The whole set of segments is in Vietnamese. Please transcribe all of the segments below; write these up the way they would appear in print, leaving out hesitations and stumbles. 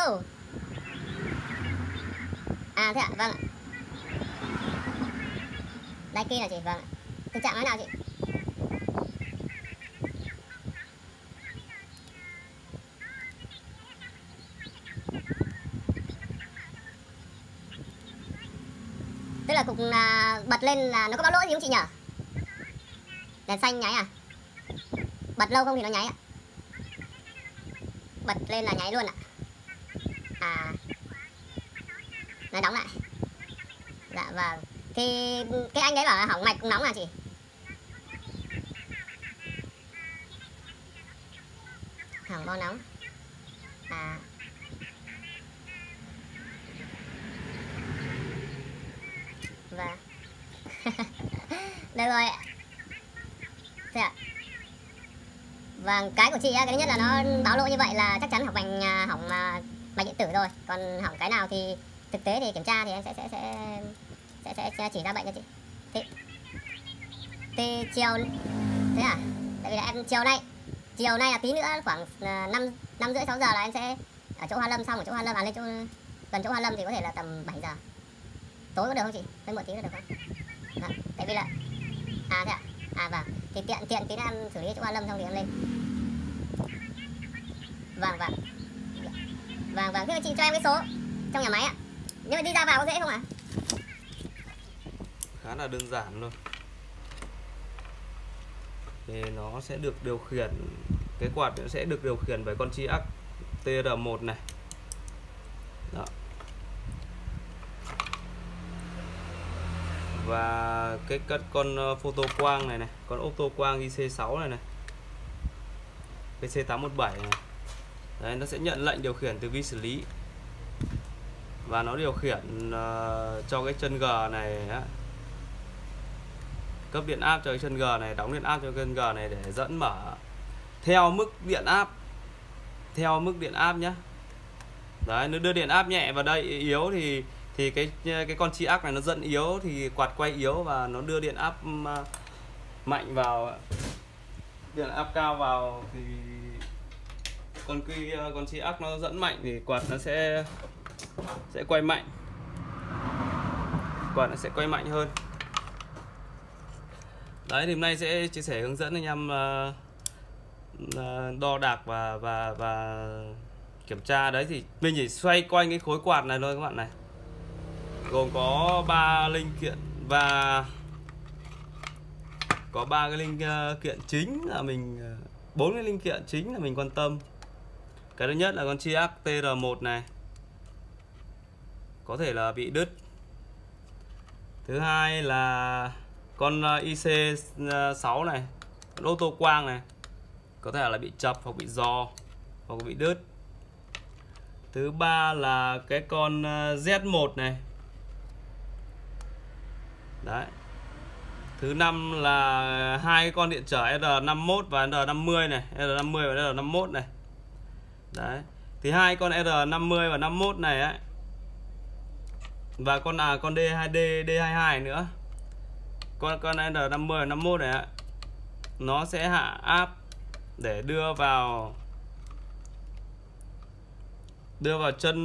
đâu. À thế ạ, vâng ạ. Đây kia là chị, vâng ạ. Thực trạng nói nào chị? Tức là cục bật lên là nó có báo lỗi gì không chị nhỉ? Đèn xanh nháy à? Bật lâu không thì nó nháy ạ. Bật lên là nháy luôn ạ. À, nó đóng lại. Dạ vâng. Thì cái anh đấy bảo là hỏng mạch cũng nóng à chị? Hỏng bo nóng. À. Vâng. Được rồi. Thế ạ. Vâng, cái của chị á, cái thứ nhất là nó báo lỗi như vậy là chắc chắn hỏng mạch điện tử rồi. Còn hỏng cái nào thì thực tế thì kiểm tra thì em sẽ chỉ ra bệnh cho chị. Thì chiều thế à? Tại vì là em chiều nay là tí nữa khoảng 5 rưỡi 6 giờ là em sẽ ở chỗ Hoa Lâm, xong ở chỗ Hoa Lâm lên chỗ gần chỗ Hoa Lâm thì có thể là tầm 7 giờ. Tối có được không chị? Hơi muộn tí có được không? Vâng, tại vì là à thế ạ. À vâng, thì tiện tí nữa em xử lý chỗ Hoa Lâm xong thì em lên. Vâng. Thế mà chị cho em cái số trong nhà máy ạ. Nhưng mà đi ra vào có dễ không ạ? Khá là đơn giản luôn. Thì nó sẽ được điều khiển, cái quạt sẽ được điều khiển bởi con Tri Arc TR1 này. Đó. Và cái con photo quang này, con opto quang IC6 này PC817 này. Đấy, nó sẽ nhận lệnh điều khiển từ vi xử lý và nó điều khiển cho cái chân G này á, cấp điện áp cho cái chân G này, đóng điện áp cho chân G này để dẫn mở theo mức điện áp nhé. Đấy, nó đưa điện áp nhẹ vào đây yếu thì cái con Tri Arc này nó dẫn yếu thì quạt quay yếu, và nó đưa điện áp mạnh vào, điện áp cao vào thì con Tri Arc nó dẫn mạnh thì quạt nó sẽ quay mạnh, quạt nó sẽ quay mạnh hơn. Đấy, thì hôm nay sẽ chia sẻ hướng dẫn anh em đo đạc và kiểm tra. Đấy thì mình chỉ xoay quanh cái khối quạt này thôi các bạn này, gồm có 3 linh kiện và có 3 cái linh kiện chính là mình 4 cái linh kiện chính là mình quan tâm. Cái thứ nhất là con Tri Arc TR1 này có thể là bị đứt. Thứ hai là con IC6 này, con ô tô quang này có thể là bị chập hoặc bị giò hoặc bị đứt. Thứ ba là cái con Z1 này. Đấy. Thứ năm là hai cái con điện trở R51 và R50 này, R50 và R51 này. Đấy. Thì hai con R50 và 51 này ấy, và con D2D, D22 nữa. Con R50 và 51 này ấy, nó sẽ hạ áp để đưa vào chân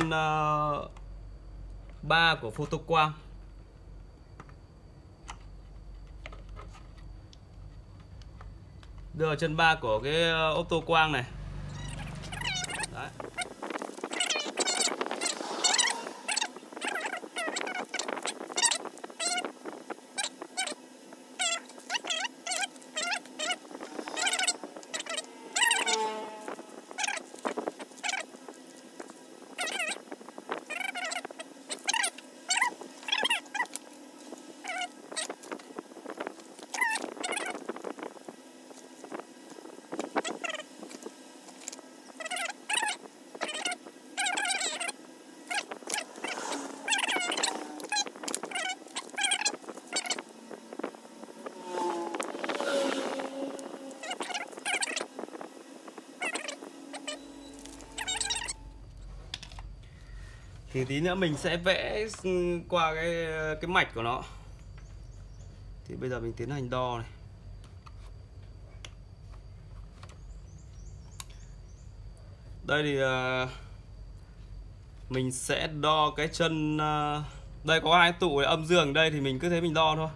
3 của photo quang. Đưa vào chân 3 của cái opto quang này. Đấy. Thì tí nữa mình sẽ vẽ qua cái mạch của nó. Thì bây giờ mình tiến hành đo này. Đây thì Mình sẽ đo cái chân đây có hai tụ âm dương đây thì mình cứ thế mình đo thôi.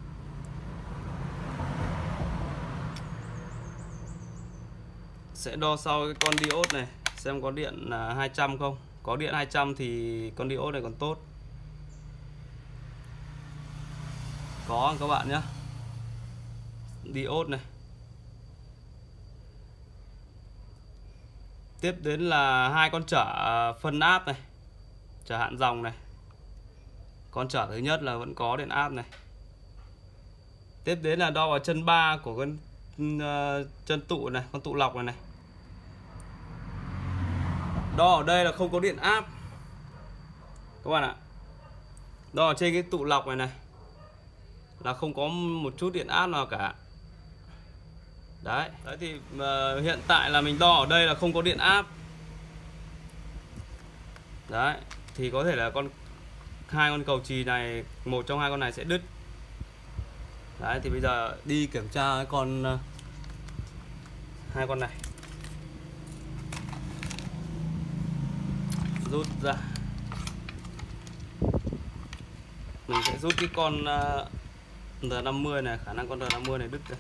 Sẽ đo sau cái con diode này xem có điện 200 không. Có điện 200 thì con diode này còn tốt. Có các bạn nhé. Diode này. Tiếp đến là hai con trở phân áp này, trở hạn dòng này. Con trở thứ nhất là vẫn có điện áp này. Tiếp đến là đo vào chân 3 của con chân tụ này, con tụ lọc này. Đo ở đây là không có điện áp các bạn ạ. Đo ở trên cái tụ lọc này là không có một chút điện áp nào cả. Đấy thì hiện tại là mình đo ở đây là không có điện áp. Đấy thì có thể là hai con cầu chì này, một trong hai con này sẽ đứt. Đấy thì bây giờ đi kiểm tra cái hai con này. Rút ra. Mình sẽ rút cái con R50 này, khả năng con R50 này đứt ra.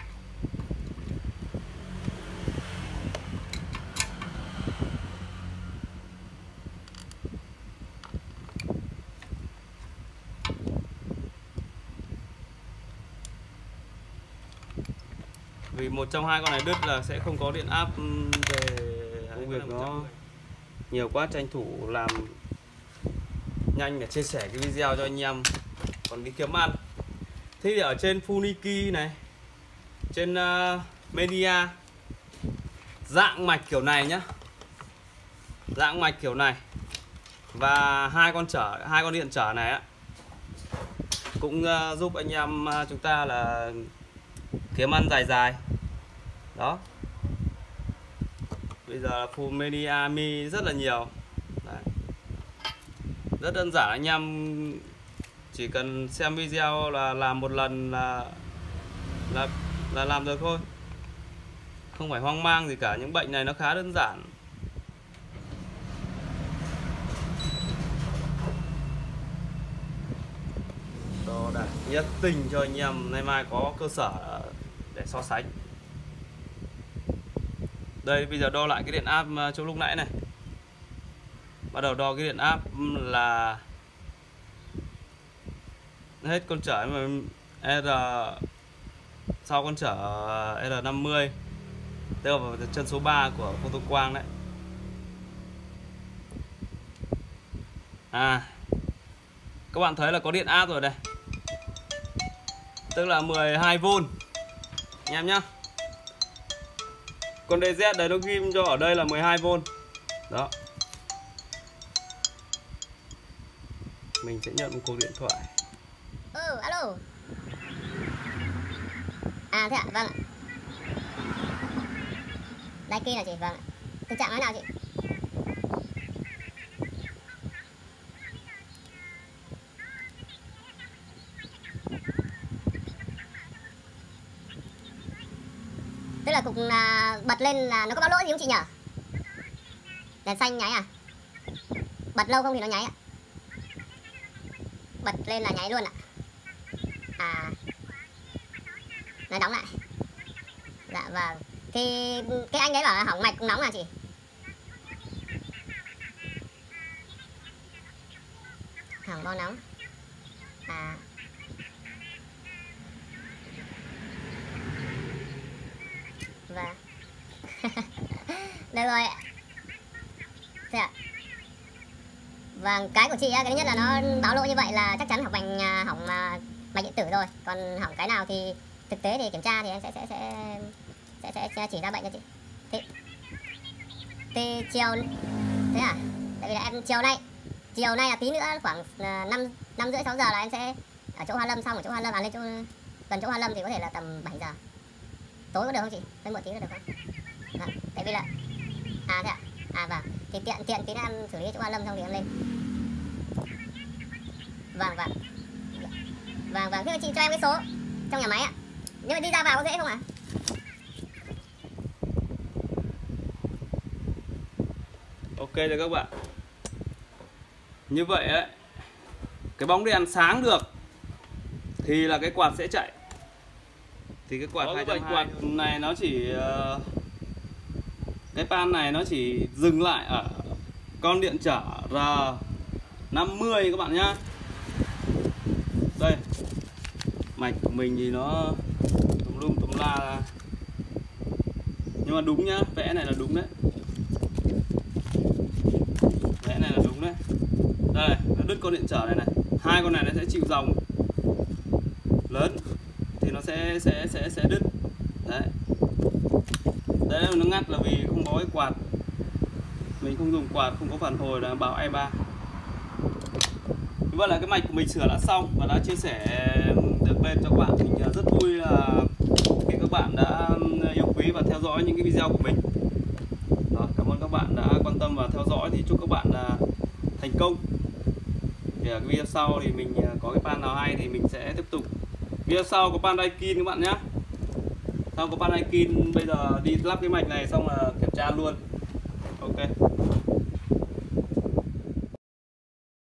Vì một trong hai con này đứt là sẽ không có điện áp về công việc nó nhiều quá, tranh thủ làm nhanh để chia sẻ cái video cho anh em còn đi kiếm ăn. Thế thì ở trên Funiki này, trên Media, dạng mạch kiểu này nhá, dạng mạch kiểu này và hai con điện trở này á cũng giúp anh em chúng ta là kiếm ăn dài đó. Bây giờ full media mi rất là nhiều. Đấy. Rất đơn giản, anh em chỉ cần xem video là làm một lần là làm được thôi, không phải hoang mang gì cả. Những bệnh này nó khá đơn giản. Đo đạc nhất tình cho anh em nay mai có cơ sở để so sánh. Đây bây giờ đo lại cái điện áp trong lúc nãy này. Bắt đầu đo cái điện áp là hết con trở mà R, sau con trở R50 tức là vào chân số 3 của photo quang đấy. Các bạn thấy là có điện áp rồi đây, tức là 12V anh em nhá. Con DZ đấy nó ghi cho ở đây là 12V đó. Mình sẽ nhận một cuộc điện thoại. Alo. Thế ạ, vâng ạ. Đây kia là chị, vâng ạ. Tình trạng nói nào chị? Tức là cục bật lên là nó có báo lỗi gì không chị nhỉ? Đèn xanh nháy à? Bật lâu không thì nó nháy ạ. Bật lên là nháy luôn ạ. Nó đóng lại. Dạ vâng. Thì cái anh đấy bảo là hỏng mạch cũng nóng à chị? Hỏng bo nóng. Vâng. Được rồi. Thế ạ. Vâng, cái của chị á, cái thứ nhất là nó báo lỗi như vậy là chắc chắn hỏng mạch điện tử rồi. Còn hỏng cái nào thì thực tế thì kiểm tra thì em sẽ chỉ ra bệnh cho chị. Thì chiều thế à? Tại vì là em chiều nay là tí nữa khoảng 5 rưỡi 6 giờ là em sẽ ở chỗ Hoa Lâm, xong ở chỗ Hoa Lâm lên chỗ gần chỗ Hoa Lâm thì có thể là tầm 7 giờ. Tối có được không chị? Hơi muộn tí có được không? Vâng, tại vì là thế ạ. Vâng. Thì tiện tí nữa em xử lý chỗ Hoa Lâm xong thì em lên. Vâng. Thế mà chị cho em cái số trong nhà máy ạ. Nhưng mà đi ra vào có dễ không ạ? Ok rồi các bạn. Như vậy ấy, cái bóng đèn sáng được thì là cái quạt sẽ chạy. Thì cái quạt 220 quạt này nó chỉ cái pan này nó chỉ dừng lại ở con điện trở R50 các bạn nhá. Đây, mạch của mình thì nó tùm lum tùm la ra. Nhưng mà đúng nhá, vẽ này là đúng đấy. Vẽ này là đúng đấy. Đây, nó đứt con điện trở này này. Hai con này nó sẽ chịu dòng lớn thì nó sẽ đứt. Đấy. Đấy nó ngắt là vì không có cái quạt. Mình không dùng quạt, không có phản hồi là báo E3. Như vậy là cái mạch của mình sửa đã xong và đã chia sẻ được lên cho các bạn. Mình rất vui là khi các bạn đã yêu quý và theo dõi những cái video của mình. Đó, cảm ơn các bạn đã quan tâm và theo dõi. Thì chúc các bạn thành công. Thì ở cái video sau thì mình có cái pan nào hay thì mình sẽ tiếp tục. Video sau có pan Daikin các bạn nhé. Sau có pan Daikin, bây giờ đi lắp cái mạch này xong là kiểm tra luôn. Ok.